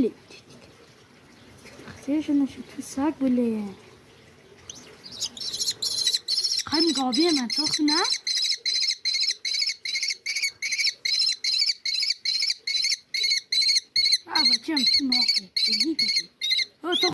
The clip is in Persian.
لي اختيش انا شفت الساق ولا خايم قابيه ما تخنا ابا كم نوحي